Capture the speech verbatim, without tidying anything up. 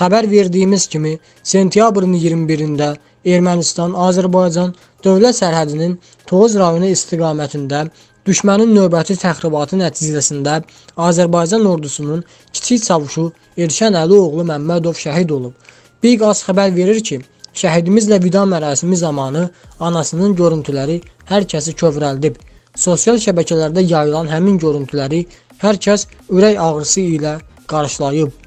Xəbər verdiyimiz kimi, sentyabrın iyirmi birində Ermənistan-Azərbaycan dövlət sərhədinin Tovuz rayonu istiqamətində düşmənin növbəti təxribatı nəticəsində Azərbaycan ordusunun kiçik çavuşu Elşən Əlioğlu Məmmədov şəhid olub. Biqaz xəbər verir ki, şəhidimizlə vida mərasimi zamanı anasının görüntüləri hər kəsi kövrəldib. Sosial şəbəkələrdə yayılan həmin görüntüləri hər kəs ürək ağrısı ilə qarşılayıb.